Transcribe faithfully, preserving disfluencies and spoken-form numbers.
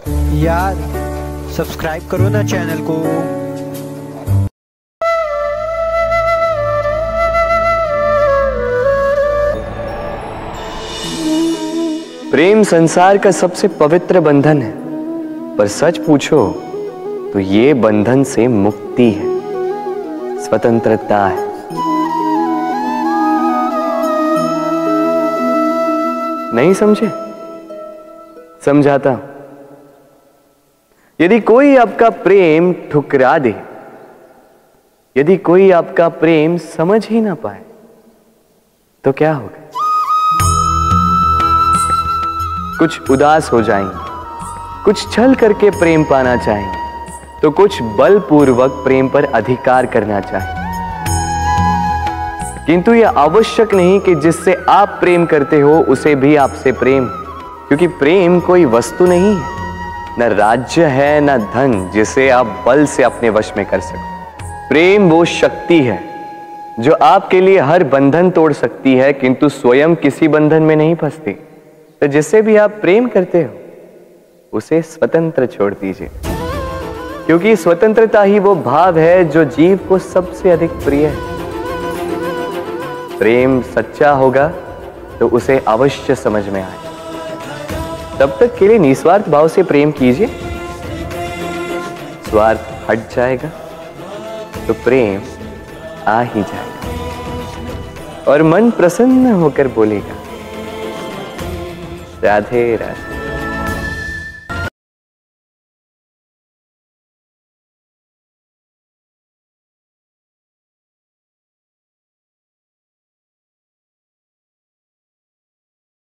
यार सब्सक्राइब करो ना चैनल को। प्रेम संसार का सबसे पवित्र बंधन है, पर सच पूछो तो ये बंधन से मुक्ति है, स्वतंत्रता है। नहीं समझे? समझाता हूं। यदि कोई आपका प्रेम ठुकरा दे, यदि कोई आपका प्रेम समझ ही ना पाए, तो क्या होगा? कुछ उदास हो जाएंगे, कुछ छल करके प्रेम पाना चाहेंगे, तो कुछ बलपूर्वक प्रेम पर अधिकार करना चाहेंगे। किंतु यह आवश्यक नहीं कि जिससे आप प्रेम करते हो उसे भी आपसे प्रेम, क्योंकि प्रेम कोई वस्तु नहीं है, न राज्य है न धन जिसे आप बल से अपने वश में कर सको। प्रेम वो शक्ति है जो आपके लिए हर बंधन तोड़ सकती है, किंतु स्वयं किसी बंधन में नहीं फंसती। तो जिससे भी आप प्रेम करते हो उसे स्वतंत्र छोड़ दीजिए, क्योंकि स्वतंत्रता ही वो भाव है जो जीव को सबसे अधिक प्रिय है। प्रेम सच्चा होगा तो उसे अवश्य समझ में आए। तब तक के लिए निस्वार्थ भाव से प्रेम कीजिए। स्वार्थ हट जाएगा तो प्रेम आ ही जाएगा और मन प्रसन्न होकर बोलेगा, राधे राधे।